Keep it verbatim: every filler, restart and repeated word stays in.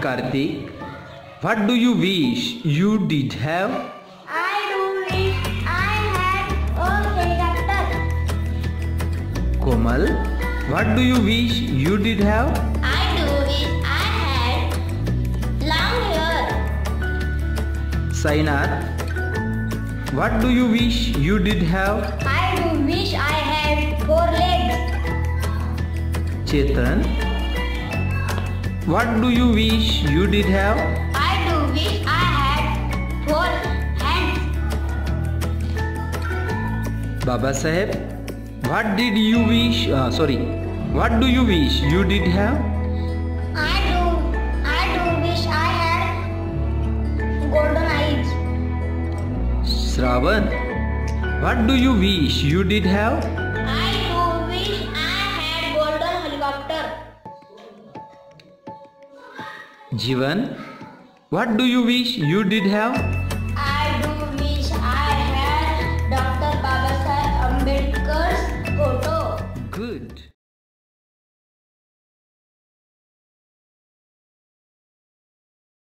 Kartik, what do you wish you did have? I do wish I had a helicopter. Komal, what do you wish you did have? I do wish I had long hair. Sainath, what do you wish you did have? I do wish I had four legs. Chetan, what do you wish you did have? I do wish I had four hands. Baba Saheb, what did you wish? Uh, sorry, what do you wish you did have? I do I do wish I had golden eyes. Shravan, what do you wish you did have? I do wish I had golden helicopter. Jivan, what do you wish you did have? I do wish I had Doctor Babasaheb Ambedkar's photo. Good.